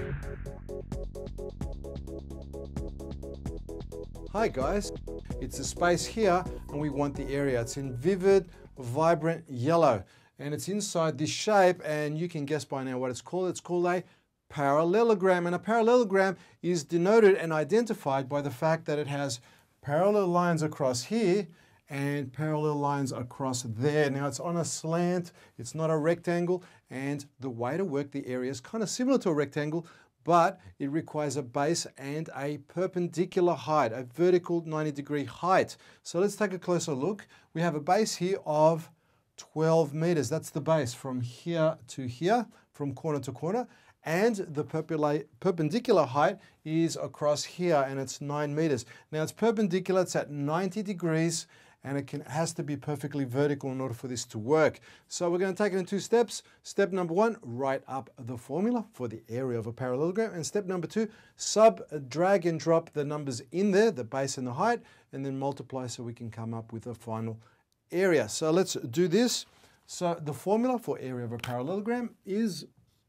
Hi guys, it's a space here and we want the area. It's in vivid, vibrant yellow and it's inside this shape, and you can guess by now what it's called. It's called a parallelogram, and a parallelogram is denoted and identified by the fact that it has parallel lines across here and parallel lines across there. Now it's on a slant, it's not a rectangle, and the way to work the area is kind of similar to a rectangle, but it requires a base and a perpendicular height, a vertical 90-degree height. So let's take a closer look. We have a base here of 12 meters. That's the base from here to here, from corner to corner. And the perpendicular height is across here, and it's 9 meters. Now it's perpendicular, it's at 90 degrees, and it has to be perfectly vertical in order for this to work. So we're going to take it in 2 steps. Step number 1, write up the formula for the area of a parallelogram. And step number 2, drag and drop the numbers in there, the base and the height, and then multiply so we can come up with a final area. So let's do this. So the formula for area of a parallelogram is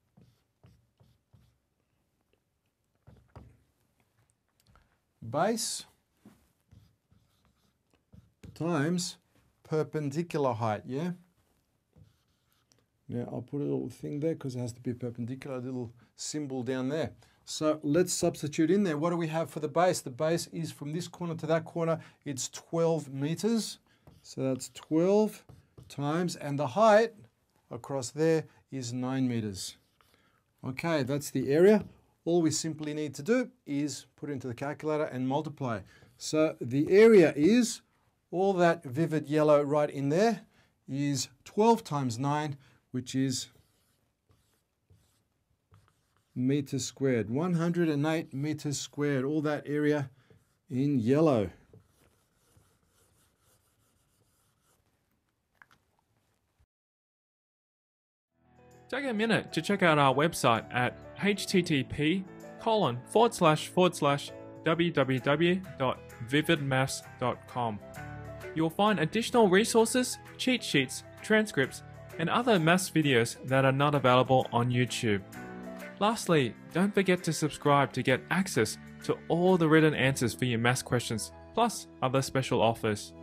base times perpendicular height, yeah? Now I'll put a little thing there because it has to be perpendicular, a little symbol down there. So let's substitute in there. What do we have for the base? The base is from this corner to that corner, it's 12 meters. So that's 12 times, and the height across there is 9 meters. Okay, that's the area. All we simply need to do is put it into the calculator and multiply. So the area is, all that vivid yellow right in there is 12 times 9, which is meters squared. 108 meters squared, all that area in yellow. Take a minute to check out our website at http://www.vividmaths.com. You'll find additional resources, cheat sheets, transcripts, and other maths videos that are not available on YouTube. Lastly, don't forget to subscribe to get access to all the written answers for your maths questions, plus other special offers.